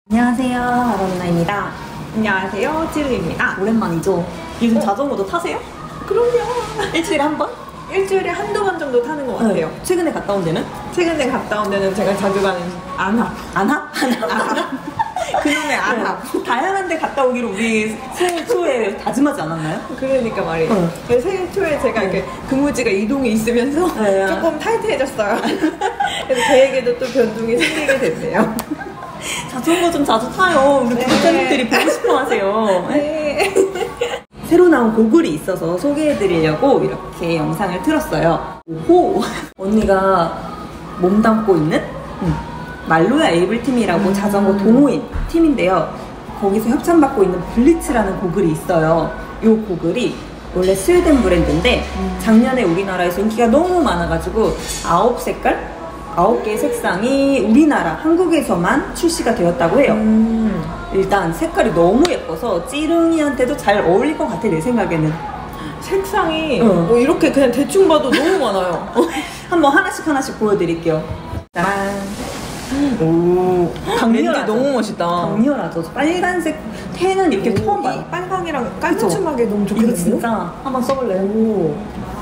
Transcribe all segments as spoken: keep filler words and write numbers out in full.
안녕하세요, 아로니나입니다. 안녕하세요, 찌르입니다. 오랜만이죠? 요즘 네. 자전거도 타세요? 그럼요. 일주일에 한 번? 일주일에 한두 번 정도 타는 것 같아요. 네. 최근에 갔다 온 데는? 최근에 갔다 온 데는 제가 자주 가는 안합. 안합? 안합? 그놈의 안합. 네. 다양한 데 갔다 오기로 우리 새해 초에 다짐하지 않았나요? 그러니까 말이에요. 어. 새해 초에 제가 네. 이렇게 근무지가 이동이 있으면서 네. 조금 타이트해졌어요. 그래서 계획에도 또 변동이 생기게 됐네요. 자전거 좀 자주 타요. 우리 구독자님들이 네. 보고 싶어 하세요. 네. 새로 나온 고글이 있어서 소개해드리려고 이렇게 영상을 틀었어요. 오호! 언니가 몸담고 있는 음. 말로야 에이블 팀이라고 음. 자전거 동호인 팀인데요. 거기서 협찬받고 있는 블리츠라는 고글이 있어요. 이 고글이 원래 스웨덴 브랜드인데 음. 작년에 우리나라에서 인기가 너무 많아가지고 아홉 색깔? 아홉 개의 색상이 우리나라 한국에서만 출시가 되었다고 해요. 음. 일단 색깔이 너무 예뻐서 찌릉이한테도 잘 어울릴 것 같아, 내 생각에는. 색상이 어. 뭐 이렇게 그냥 대충 봐도 너무 많아요. 한번 하나씩 하나씩 보여드릴게요. 짠. 오, 강렬하죠? 너무 멋있다. 강렬하죠. 빨간색 테는 이렇게 오, 처음 봐요. 빨강이랑 깔맞춤하게 너무 좋겠는데요? 이거 진짜 한번 써볼래요? 오.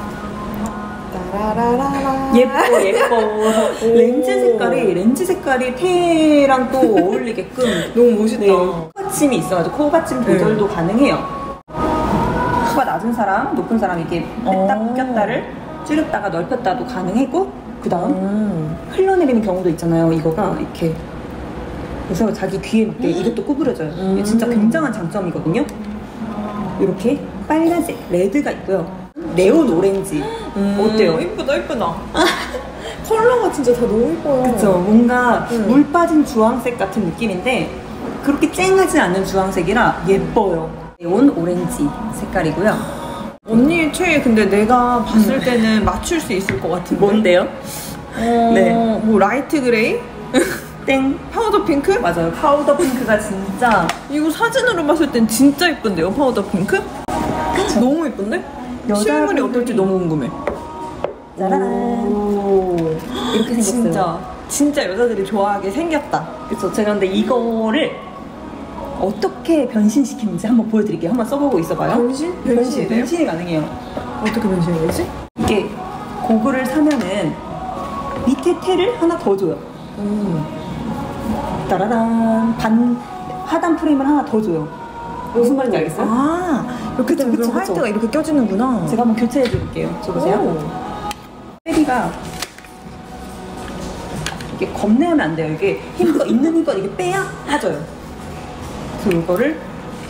따라라라라. 예뻐 예뻐. 렌즈 색깔이 렌즈 색깔이 테랑 또 어울리게끔 너무 멋있다. 네, 코받침이 있어가지고 코받침 조절도 네. 가능해요. 코가 낮은 사람, 높은 사람 이렇게 뺐다 꼈다를 줄였다가 넓혔다도 가능했고, 그 다음 음. 흘러내리는 경우도 있잖아요. 이거가 이렇게 그래서 자기 귀에 맞게 음. 이것도 구부려져요. 음. 이게 진짜 굉장한 장점이거든요. 이렇게 빨간색 레드가 있고요. 네온 오렌지. 음. 어때요? 이쁘다 이쁘다. 컬러가 진짜 다 너무 예뻐요. 그쵸. 뭔가 음. 물 빠진 주황색 같은 느낌인데 그렇게 쨍하지 않은 주황색이라 예뻐요. 네온 오렌지 색깔이고요. 언니의 최애 근데 내가 봤을 음. 때는 맞출 수 있을 것 같은데. 뭔데요? 어, 네. 뭐 라이트 그레이? 땡. 파우더 핑크? 맞아요. 파우더 핑크가 진짜. 이거 사진으로 봤을 땐 진짜 예쁜데요, 파우더 핑크? 그쵸? 너무 예쁜데? 실물이 어떨지 너무 궁금해. 짜란. 이렇게 생겼어요. 진짜 진짜 여자들이 좋아하게 생겼다. 그쵸. 제가 근데 이거를 어떻게 변신시키는지 한번 보여드릴게요. 한번 써보고 있어봐요. 변신? 변신, 변신이 가능해요. 어떻게 변신이 되지? 이게 고글을 사면은 밑에 테를 하나 더 줘요. 음. 따라란. 반 하단 프레임을 하나 더 줘요. 무슨 말인지 알겠어요? 아, 이렇게 되면 그쵸, 그쵸. 화이트가 이렇게 껴지는구나. 제가 한번 교체해 줄게요. 저 보세요. 세리가 이게 겁내면 안 돼요. 이게 힘껏 있는 힘껏 이게 빼야 빠져요. 그래서 이거를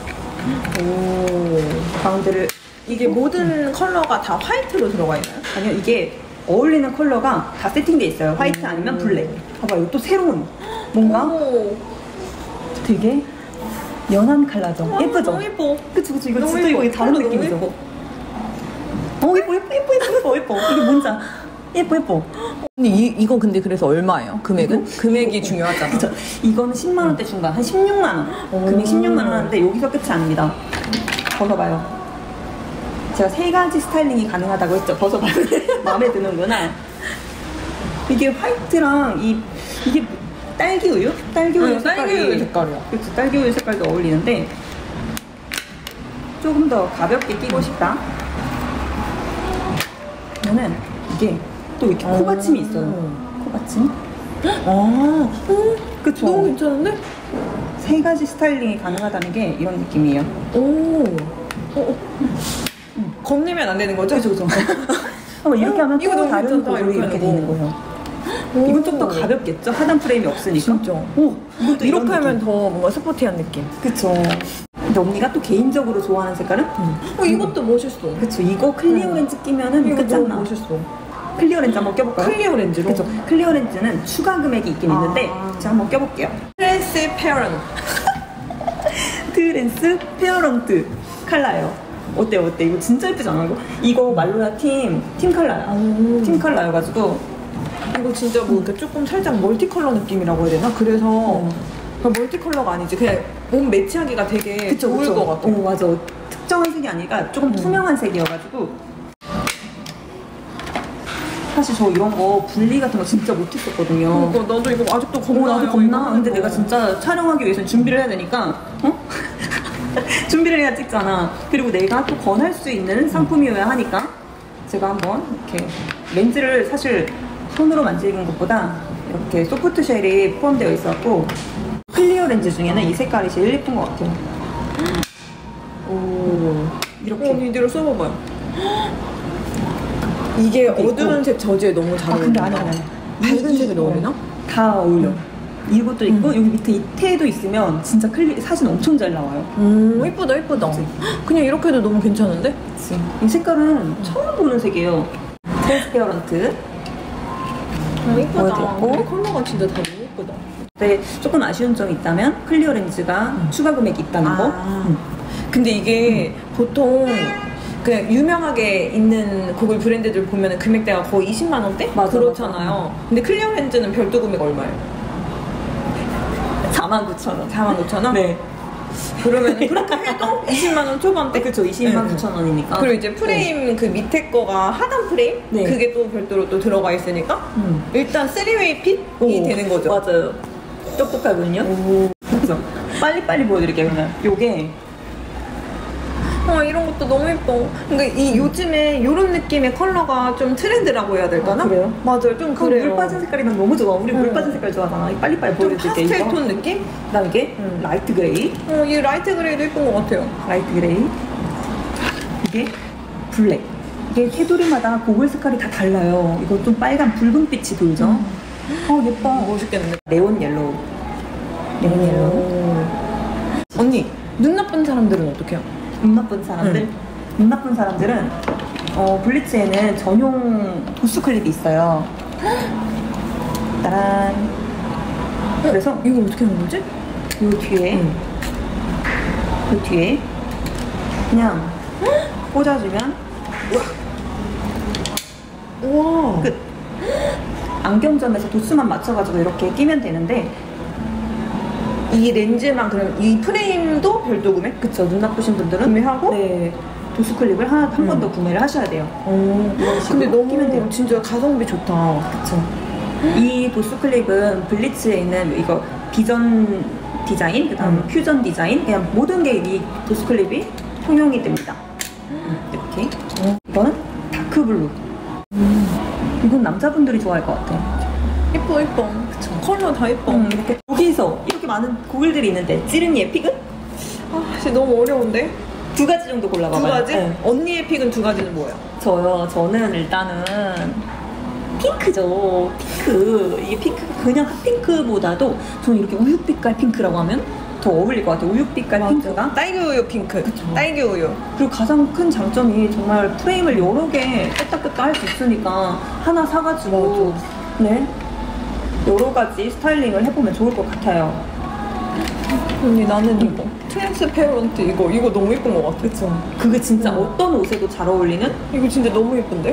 오, 가운데를 이게 모든 음. 컬러가 다 화이트로 들어가 있나요? 아니요, 이게 어울리는 컬러가 다 세팅돼 있어요. 화이트 음. 아니면 블랙. 봐봐요, 이것도 새로운 뭔가 오. 되게 연한 컬러죠. 와, 예쁘죠? 너무 예뻐. 그치 그치. 이거 진짜 예뻐. 이거 다른 느낌이죠. 예뻐. 어 예뻐 예뻐 예뻐 예뻐 예뻐. 이게 뭔지 예뻐 예뻐. 언니 이, 이거 근데 그래서 얼마예요? 금액은? 이거? 금액이 중요하잖아. 그쵸. 이거는 십만 원대 중반, 한 십육만 원. 오. 금액 십육만 원 하는데 여기서 끝이 아닙니다. 벗어봐요. 제가 세 가지 스타일링이 가능하다고 했죠. 벗어봐요. 마음에 드는구나. 이게 화이트랑 이 이게 딸기 우유? 딸기 우유 응, 색깔이 딸기 우유 색깔이야. 그렇죠. 딸기 우유 색깔도 어울리는데 조금 더 가볍게 끼고 싶다. 그러면 이게 또 이렇게 오. 코받침이 있어요. 코받침. 아, 음, 그쵸. 너무 괜찮은데? 세 가지 스타일링이 가능하다는 게 이런 느낌이에요. 오, 어, 어. 음. 겁내면 안 되는 거죠? 그죠, 그죠. 어, 이렇게 하면 이거 또 다른 고글이 이렇게, 이렇게 되는 거예요. 오. 이건 좀 더 가볍겠죠? 하단 프레임이 없으니까. 진짜. 오, 이렇게 하면 더 뭔가 스포티한 느낌. 그쵸. 근데 언니가 또 개인적으로 좋아하는 색깔은? 음. 어, 이것도 멋있어. 그쵸. 이거 클리어 렌즈 음. 끼면은 이거 끝장나. 너무 멋있어. 클리어 렌즈 한번 껴볼까요? 클리어 렌즈로? 그쵸. 클리어 렌즈는 추가 금액이 있긴 아. 있는데 제가 한번 껴볼게요. 트랜스 페어런트. 트랜스 페어런트 컬러예요. 어때요? 어때? 이거 진짜 예쁘지 않아요? 이거 말로야 팀, 팀 컬러야. 음. 팀 컬러여가지고 이거 진짜 뭐 이렇게 조금 살짝 멀티컬러 느낌이라고 해야 되나? 그래서 음. 멀티 컬러가 아니지 그냥 몸 매치하기가 되게 그쵸, 좋을 그쵸. 것 같아. 오, 맞아. 특정한 색이 아니라 조금 음. 투명한 색이어가지고 사실 저 이런 거 분리 같은 거 진짜 못했었거든요. 그러니까 나도 이거 아직도 어, 겁나. 나도 겁나. 근데 내가 진짜 촬영하기 위해서는 준비를 해야 되니까, 어? 준비를 해야 찍잖아. 그리고 내가 또 권할 수 있는 상품이어야 하니까 제가 한번 이렇게 렌즈를 사실 손으로 만지는 것보다 이렇게 소프트 쉘이 포함되어 있었고 클리어 렌즈 중에는 이 색깔이 제일 예쁜 것 같아요. 오, 이렇게. 어, 이대로 써봐봐요. 이게 어두운 색 저지에 너무 잘 아, 근데 어울린다. 아니, 아니. 밝은 색을 넣으나? 다 어울려. 이것도 있고 음. 여기 밑에 이태도 있으면 진짜 클리 사진 엄청 잘 나와요. 음, 예쁘다, 예쁘다. 그치? 그냥 이렇게 해도 너무 괜찮은데? 그치. 이 색깔은 처음 보는 색이에요. 트랜스페어런트. 아, 예쁘다. 보여드렸고. 근데 컬러가 진짜 다 너무 예쁘다. 근데 조금 아쉬운 점이 있다면 클리어 렌즈가 음. 추가 금액이 있다는 거. 아. 음. 근데 이게 보통 그냥 유명하게 있는 고글 브랜드들 보면 금액대가 거의 이십만 원대? 맞아, 그렇잖아요. 근데 클리어 렌즈는 별도 금액 얼마예요? 사만 구천 원. 사만 오천 원? 네. 그러면 그렇게 해도 이십만 원 초반대? 그쵸. 이십만 네. 구천 원이니까. 그리고 이제 프레임 그 밑에 거가 하단 프레임? 네. 그게 또 별도로 또 들어가 있으니까 음. 일단 쓰리웨이 핏이 오, 되는 거죠. 맞아요. 똑똑하군요. 오. 그래서 빨리빨리 보여드릴게요. 그냥 요게 아, 이런 것도 너무 예뻐. 그러니까 이 요즘에 이런 느낌의 컬러가 좀 트렌드라고 해야 될까나? 아, 그래요? 맞아요. 좀 그 그래요. 물 빠진 색깔이면 너무 좋아. 우리 물 음. 빠진 색깔 좋아하잖아. 빨리빨리 좀 보여드릴게요. 파스텔 이거. 톤 느낌? 그다음 이게 음. 라이트 그레이. 어, 이 라이트 그레이도 예쁜 것 같아요. 라이트 그레이. 이게 블랙. 이게 테두리마다 고글 색깔이 다 달라요. 이거 좀 빨간 붉은빛이 돌죠. 음. 어 예뻐. 멋있겠는데? 네온 옐로우. 네온 옐로우. 오. 언니, 눈 나쁜 사람들은 어떻게 해요? 눈 나쁜 사람들. 음. 눈 나쁜 사람들은 어, 블리츠에는 전용 보스 클립이 있어요. 따란. 그래서 이거 어떻게 하는 거지? 요 뒤에 음. 요 뒤에 그냥 꽂아주면 우와. 끝. 안경점에서 도수만 맞춰가지고 이렇게 끼면 되는데 이 렌즈만 그럼 이 프레임도 별도 구매? 그쵸. 눈 나쁘신 분들은 구매하고? 네 도수 클립을 하나 한 번 더 음. 구매를 하셔야 돼요. 오. 이런 식으로 근데 너무 끼면 돼요. 진짜 가성비 좋다. 그쵸. 이 보스 클립은 블리츠에 있는 이거 비전 디자인, 그 다음 음. 퓨전 디자인, 그냥 모든 게 이 보스 클립이 통용이 됩니다. 이렇게. 이거는 다크 블루. 이건 남자분들이 좋아할 것 같아. 예뻐, 예뻐. 그쵸. 컬러 다 예뻐. 음, 이렇게 여기서 이렇게 많은 고글들이 있는데 찌른이의 픽은 아, 진짜 너무 어려운데? 두 가지 정도 골라봐봐요. 두 가지? 네. 언니의 픽은 두 가지는 뭐예요? 저요. 저는 일단은 핑크죠. 핑크. 이게 핑크 그냥 핫핑크보다도 저는 이렇게 우유빛깔 핑크라고 하면 더 어울릴 것 같아요. 우유빛깔 핑크가. 딸기 우유 핑크. 그쵸. 딸기 우유. 그리고 가장 큰 장점이 정말 프레임을 여러 개 뺐다 뺐다 할 수 있으니까 하나 사가지고 네 여러 가지 스타일링을 해보면 좋을 것 같아요. 언니 나는 이거 트랜스페어런트 이거 이거 너무 예쁜 것 같아. 그쵸. 그게 진짜 음. 어떤 옷에도 잘 어울리는 이거 진짜 너무 예쁜데?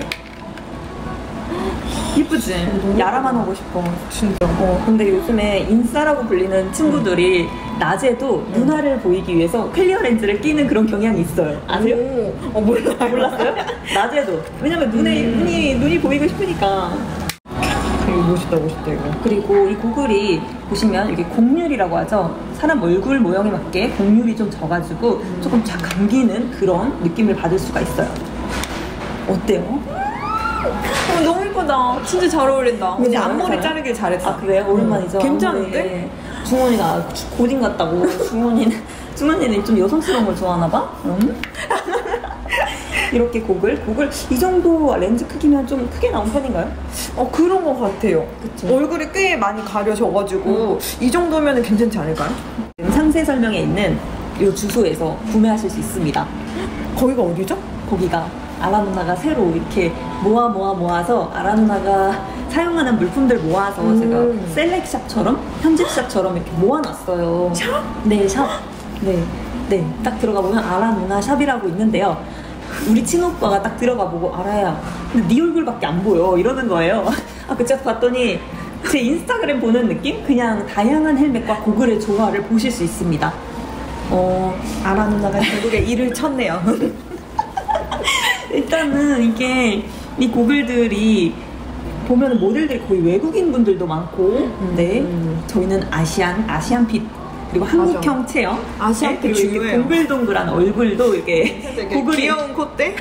예쁘지? 너무 야라만 하고 싶어. 진짜. 어, 근데 요즘에 인싸라고 불리는 친구들이 낮에도 음. 눈알을 보이기 위해서 클리어 렌즈를 끼는 그런 경향이 있어요. 아세요? 오, 어 몰라. 몰랐어요? 낮에도. 왜냐면 눈에, 음. 눈이, 눈이 보이고 싶으니까. 이거 멋있다 멋있다 이거. 그리고 이 고글이 보시면 이게 곡률이라고 하죠. 사람 얼굴 모양에 맞게 곡률이 좀 져가지고 음. 조금 쫙 감기는 그런 느낌을 받을 수가 있어요. 어때요? 어, 너무 예쁘다. 진짜 잘 어울린다. 언니 그죠? 앞머리 잘해요? 자르길 잘했어. 아 그래요? 오랜만이죠? 음. 괜찮은데? 네. 중원이가 고딩 같다고. 중원이는 중원이는 좀 여성스러운 걸 좋아하나 봐. 음? 이렇게 고글, 고글 이 정도 렌즈 크기면 좀 크게 나온 편인가요? 어 그런 것 같아요. 그쵸. 얼굴이 꽤 많이 가려져가지고 이 정도면 괜찮지 않을까요? 상세 설명에 있는 이 주소에서 구매하실 수 있습니다. 거기가 어디죠? 거기가 아라 누나가 새로 이렇게 모아 모아 모아서 아라 누나가 사용하는 물품들 모아서 음. 제가 셀렉샵처럼 편집샵처럼 이렇게 모아놨어요. 샵? 네, 샵. 네, 네. 딱 들어가 보면 아라 누나 샵이라고 있는데요. 우리 친오빠가 딱 들어가 보고 아라야, 근데 네 얼굴밖에 안 보여 이러는 거예요. 아, 그쵸? 봤더니 제 인스타그램 보는 느낌? 그냥 다양한 헬멧과 고글의 조화를 보실 수 있습니다. 어, 아라 누나가 결국에 일을 쳤네요. 일단은 이게 이 고글들이 보면은 모델들이 거의 외국인 분들도 많고, 음. 네. 저희는 아시안, 아시안핏, 그리고 한국형 맞아. 체형. 아시안핏 네, 그리고 이렇게 중요해요. 동글동글한 얼굴도 이렇게 고글이 귀여운 콧대?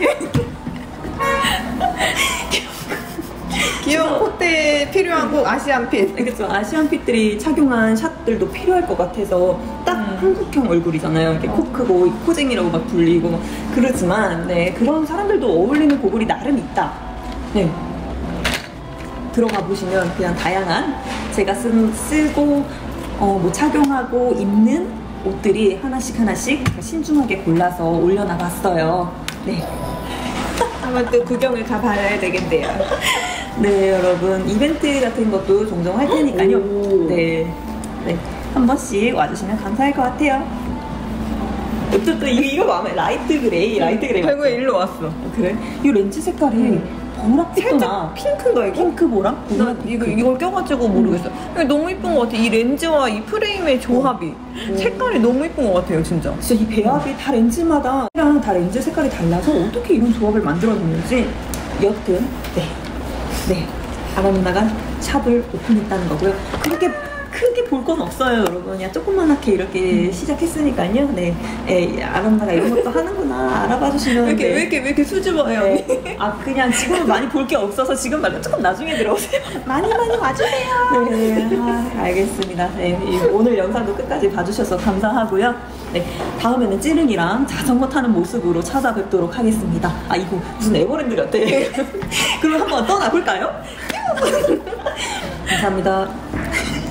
귀여운 콧대 필요한 꼭 아시안핏. 그렇죠. 아시안핏들이 착용한 샷들도 필요할 것 같아서 딱 음. 한국형 얼굴이잖아요. 이렇게 코 크고 코쟁이라고 막 불리고 막 그러지만 네 그런 사람들도 어울리는 고글이 나름 있다. 네. 들어가 보시면 그냥 다양한 제가 쓴, 쓰고 어, 뭐 착용하고 입는 옷들이 하나씩 하나씩 신중하게 골라서 올려놔봤어요. 네. 한번 또 구경을 가봐야 되겠네요. 네, 여러분 이벤트 같은 것도 종종 할 테니까요. 오. 네, 네, 한 번씩 와주시면 감사할 것 같아요. 또, 또 이거, 이거 마음에 라이트 그레이, 라이트 그레이. 결국에 일로 왔어. 어, 그래? 이 렌즈 색깔이 음. 보랏빛도 나. 핑크가 이거? 핑크 보라? 나 이거, 이걸 껴가지고 모르겠어. 근데 너무 이쁜 것 같아. 이 렌즈와 이 프레임의 조합이. 오. 색깔이 너무 이쁜 것 같아요, 진짜. 진짜 이 배합이 다 렌즈마다 다 렌즈 색깔이 달라서 어떻게 이런 조합을 만들어냈는지 여튼 네, 네 아라 누나가 샵을 오픈했다는 거고요. 그렇게 크게 볼 건 없어요, 여러분. 그냥 조그만하게 이렇게 시작했으니까요. 네, 에, 아라 누나가 이런 것도 하는구나 알아봐 주시면 왜 이렇게, 네. 왜 이렇게, 왜 이렇게 수줍어요? 네. 아 그냥 지금은 많이 볼 게 없어서 지금 말고 조금 나중에 들어오세요. 많이 많이 와주세요. 네, 아, 알겠습니다. 네, 이 오늘 영상도 끝까지 봐주셔서 감사하고요. 네, 다음에는 찌릉이랑 자전거 타는 모습으로 찾아뵙도록 하겠습니다. 아 이거 무슨 에버랜드 같아. 그럼 한번 떠나볼까요? 감사합니다.